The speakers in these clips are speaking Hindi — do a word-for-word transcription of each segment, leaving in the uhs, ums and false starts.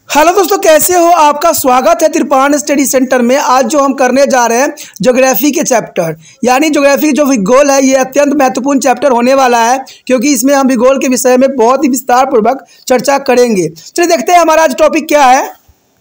हेलो दोस्तों, कैसे हो? आपका स्वागत है त्रिपाण स्टडी सेंटर में। आज जो हम करने जा रहे हैं ज्योग्राफी के चैप्टर, यानी ज्योग्राफी जो भूगोल है, ये अत्यंत महत्वपूर्ण चैप्टर होने वाला है, क्योंकि इसमें हम भूगोल के विषय में बहुत ही विस्तार पूर्वक चर्चा करेंगे। चलिए देखते हैं हमारा आज टॉपिक क्या है।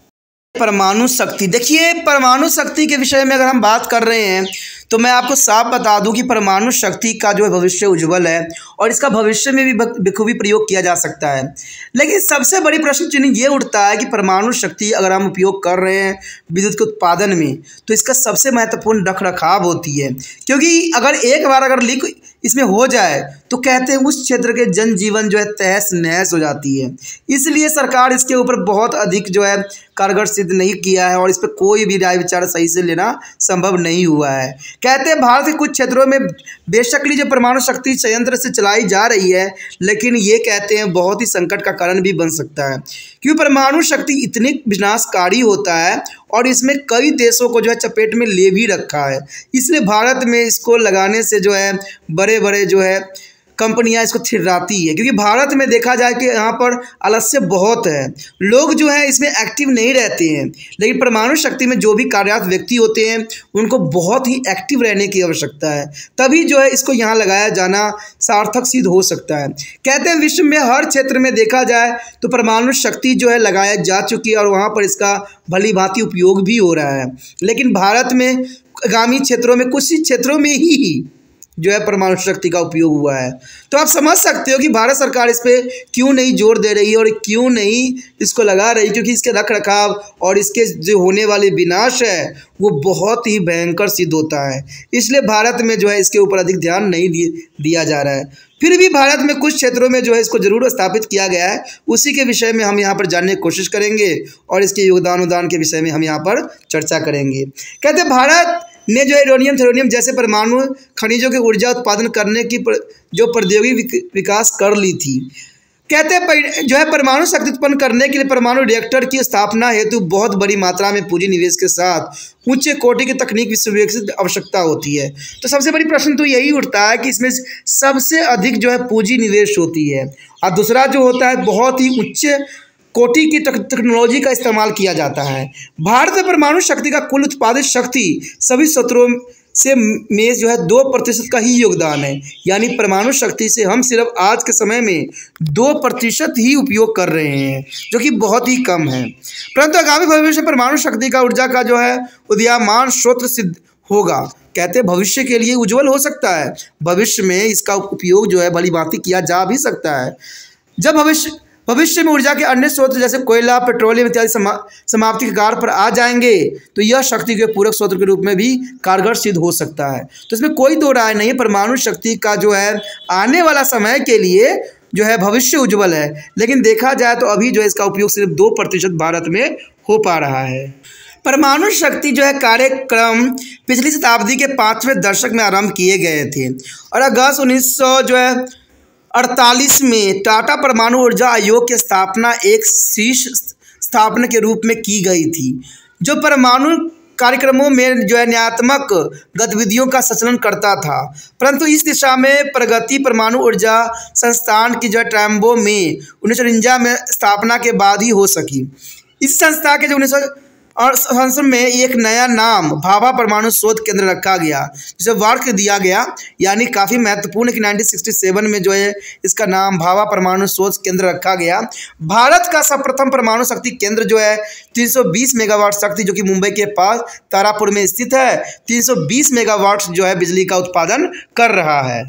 परमाणु शक्ति। देखिए, परमाणु शक्ति के विषय में अगर हम बात कर रहे हैं तो मैं आपको साफ बता दूं कि परमाणु शक्ति का जो है भविष्य उज्जवल है और इसका भविष्य में भी बखूबी प्रयोग किया जा सकता है। लेकिन सबसे बड़ी प्रश्न चिन्ह ये उठता है कि परमाणु शक्ति अगर हम उपयोग कर रहे हैं विद्युत के उत्पादन में, तो इसका सबसे महत्वपूर्ण रख रखाव होती है, क्योंकि अगर एक बार अगर लीक इसमें हो जाए तो कहते हैं उस क्षेत्र के जनजीवन जो है तहस नहस हो जाती है। इसलिए सरकार इसके ऊपर बहुत अधिक जो है कारगर सिद्ध नहीं किया है और इस पर कोई भी राय विचार सही से लेना संभव नहीं हुआ है। कहते हैं भारत के कुछ क्षेत्रों में बेशकली जो परमाणु शक्ति संयंत्र से चलाई जा रही है, लेकिन ये कहते हैं बहुत ही संकट का कारण भी बन सकता है, क्योंकि परमाणु शक्ति इतनी विनाशकारी होता है और इसमें कई देशों को जो है चपेट में ले भी रखा है। इसलिए भारत में इसको लगाने से जो है बड़े बड़े जो है कंपनियां इसको थिर्राती है, क्योंकि भारत में देखा जाए कि यहाँ पर आलस्य बहुत है, लोग जो है इसमें एक्टिव नहीं रहते हैं। लेकिन परमाणु शक्ति में जो भी कार्यरत व्यक्ति होते हैं उनको बहुत ही एक्टिव रहने की आवश्यकता है, तभी जो है इसको यहाँ लगाया जाना सार्थक सिद्ध हो सकता है। कहते हैं विश्व में हर क्षेत्र में देखा जाए तो परमाणु शक्ति जो है लगाया जा चुकी है और वहाँ पर इसका भली भांति उपयोग भी हो रहा है। लेकिन भारत में आगामी क्षेत्रों में कुछ ही क्षेत्रों में ही जो है परमाणु शक्ति का उपयोग हुआ है। तो आप समझ सकते हो कि भारत सरकार इस पर क्यों नहीं जोर दे रही है और क्यों नहीं इसको लगा रही, क्योंकि इसके रख रखाव और इसके जो होने वाले विनाश है वो बहुत ही भयंकर सिद्ध होता है। इसलिए भारत में जो है इसके ऊपर अधिक ध्यान नहीं दिया जा रहा है। फिर भी भारत में कुछ क्षेत्रों में जो है इसको जरूर स्थापित किया गया है, उसी के विषय में हम यहाँ पर जानने की कोशिश करेंगे और इसके योगदान उदान के विषय में हम यहाँ पर चर्चा करेंगे। कहते हैं भारत ने जो यूरेनियम थोरियम जैसे परमाणु खनिजों की ऊर्जा उत्पादन करने की पर, जो प्रौद्योगिकी विकास कर ली थी। कहते हैं जो है परमाणु शक्ति उत्पन्न करने के लिए परमाणु रिएक्टर की स्थापना हेतु बहुत बड़ी मात्रा में पूंजी निवेश के साथ उच्च कोटि की तकनीक विकसित आवश्यकता होती है। तो सबसे बड़ी प्रश्न तो यही उठता है कि इसमें सबसे अधिक जो है पूंजी निवेश होती है और दूसरा जो होता है बहुत ही उच्च कोटि की टेक्नोलॉजी का इस्तेमाल किया जाता है। भारत में परमाणु शक्ति का कुल उत्पादित शक्ति सभी स्रोतों से में जो है दो प्रतिशत का ही योगदान है, यानी परमाणु शक्ति से हम सिर्फ आज के समय में दो प्रतिशत ही उपयोग कर रहे हैं, जो कि बहुत ही कम है। परंतु आगामी भविष्य में परमाणु शक्ति का ऊर्जा का जो है उदीयमान स्रोत सिद्ध होगा। कहते हैं भविष्य के लिए उज्जवल हो सकता है, भविष्य में इसका उपयोग जो है भली भांति किया जा भी सकता है। जब भविष्य भविष्य में ऊर्जा के अन्य स्रोत जैसे कोयला, पेट्रोलियम इत्यादि समा, समाप्ति के कगार पर आ जाएंगे तो यह शक्ति के पूरक स्रोत के रूप में भी कारगर सिद्ध हो सकता है। तो इसमें कोई दो राय नहीं है, परमाणु शक्ति का जो है आने वाला समय के लिए जो है भविष्य उज्जवल है। लेकिन देखा जाए तो अभी जो है इसका उपयोग सिर्फ दो प्रतिशत भारत में हो पा रहा है। परमाणु शक्ति जो है कार्यक्रम पिछली शताब्दी के पाँचवें दशक में आरंभ किए गए थे और अगस्त उन्नीस सौ जो है अड़तालीस में टाटा परमाणु ऊर्जा आयोग की स्थापना एक शीर्ष स्थापना के रूप में की गई थी, जो परमाणु कार्यक्रमों में जो है न्यायात्मक गतिविधियों का संचालन करता था। परंतु इस दिशा में प्रगति परमाणु ऊर्जा संस्थान की जो है ट्रैम्बो में उन्नीस सौ उनचास में स्थापना के बाद ही हो सकी। इस संस्था के जो उन्नीस सौ और संसद में एक नया नाम भाभा परमाणु शोध केंद्र रखा गया, जिसे वार्क दिया गया, यानी काफ़ी महत्वपूर्ण कि उन्नीस सौ सड़सठ में जो है इसका नाम भाभा परमाणु शोध केंद्र रखा गया। भारत का सर्वप्रथम परमाणु शक्ति केंद्र जो है तीन सौ बीस मेगावाट शक्ति, जो कि मुंबई के पास तारापुर में स्थित है, तीन सौ बीस मेगावाट जो है बिजली का उत्पादन कर रहा है।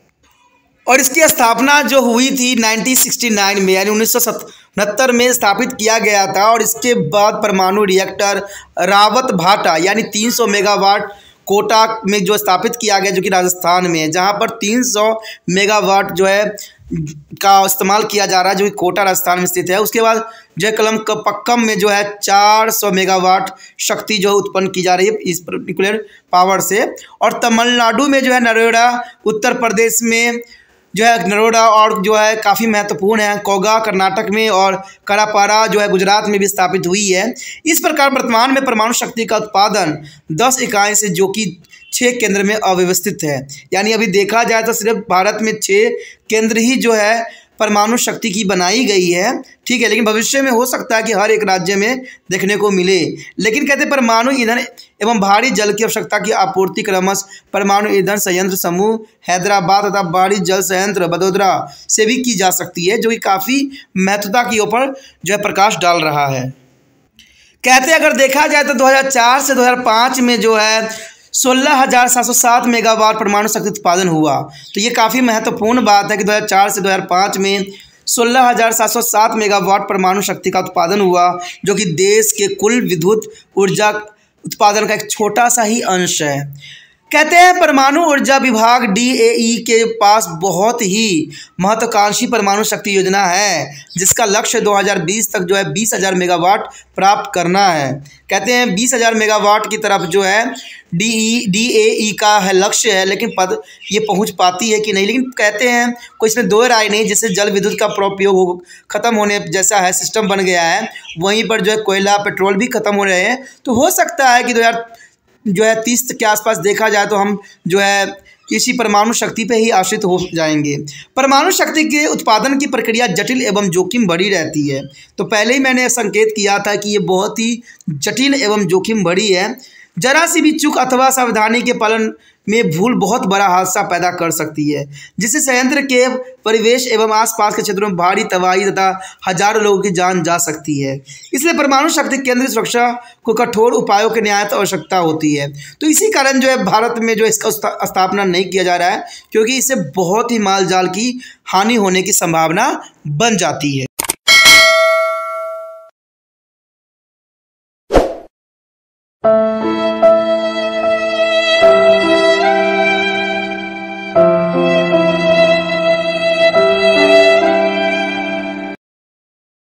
और इसकी स्थापना जो हुई थी उन्नीस सौ उनहत्तर में, यानी उन्नीस सौ उनहत्तर में स्थापित किया गया था। और इसके बाद परमाणु रिएक्टर रावत भाटा यानी तीन सौ मेगावाट कोटा में जो स्थापित किया गया, जो कि राजस्थान में है, जहां पर तीन सौ मेगावाट जो है का इस्तेमाल किया जा रहा है, जो कि कोटा राजस्थान में स्थित है। उसके बाद जो है कलम पक्कम में जो है चार सौ मेगावाट शक्ति जो है उत्पन्न की जा रही है इस पर्टिकुलर पावर से। और तमिलनाडु में जो है नरोडा, उत्तर प्रदेश में जो है नरोडा और जो है काफ़ी महत्वपूर्ण है, कोगा कर्नाटक में और करापारा जो है गुजरात में भी स्थापित हुई है। इस प्रकार वर्तमान में परमाणु शक्ति का उत्पादन दस इकाई से जो कि छः केंद्र में अव्यवस्थित है, यानी अभी देखा जाए तो सिर्फ भारत में छः केंद्र ही जो है परमाणु शक्ति की बनाई गई है, ठीक है, लेकिन भविष्य में हो सकता है कि हर एक राज्य में देखने को मिले। लेकिन कहते हैं परमाणु ईंधन एवं भारी जल की आवश्यकता की आपूर्ति क्रमश परमाणु ईंधन संयंत्र समूह हैदराबाद तथा भारी जल संयंत्र वडोदरा से भी की जा सकती है, जो कि काफ़ी महत्वता की ओर जो है प्रकाश डाल रहा है। कहते हैं अगर देखा जाए तो दो हज़ार चार से दो हज़ार पाँच में जो है सोलह हज़ार सात सौ सात मेगावाट परमाणु शक्ति उत्पादन हुआ। तो ये काफ़ी महत्वपूर्ण बात है कि दो हज़ार चार से दो हज़ार पाँच में सोलह हज़ार सात सौ सात मेगावाट परमाणु शक्ति का उत्पादन हुआ, जो कि देश के कुल विद्युत ऊर्जा उत्पादन का एक छोटा सा ही अंश है। कहते हैं परमाणु ऊर्जा विभाग डी ए ई के पास बहुत ही महत्वाकांक्षी परमाणु शक्ति योजना है, जिसका लक्ष्य दो हज़ार बीस तक जो है बीस हज़ार मेगावाट प्राप्त करना है। कहते हैं बीस हज़ार मेगावाट की तरफ जो है डी ई डी ए ई का है लक्ष्य है, लेकिन पद ये पहुंच पाती है कि नहीं। लेकिन कहते हैं कोई इसमें दो राय नहीं, जैसे जल विद्युत का प्रयोग हो खत्म होने जैसा है सिस्टम बन गया है, वहीं पर जो है कोयला पेट्रोल भी खत्म हो रहे हैं। तो हो सकता है कि दो हज़ार जो है तीस के आसपास देखा जाए तो हम जो है इसी परमाणु शक्ति पे ही आश्रित हो जाएंगे। परमाणु शक्ति के उत्पादन की प्रक्रिया जटिल एवं जोखिम भरी रहती है। तो पहले ही मैंने संकेत किया था कि ये बहुत ही जटिल एवं जोखिम भरी है। जरा सी भी चूक अथवा सावधानी के पालन में भूल बहुत बड़ा हादसा पैदा कर सकती है, जिससे संयंत्र के परिवेश एवं आसपास के क्षेत्रों में भारी तबाही तथा हजारों लोगों की जान जा सकती है। इसलिए परमाणु शक्ति केंद्र सुरक्षा को कठोर उपायों की निहायत आवश्यकता होती है। तो इसी कारण जो है भारत में जो इसका स्थापना नहीं किया जा रहा है, क्योंकि इससे बहुत ही माल जाल की हानि होने की संभावना बन जाती है।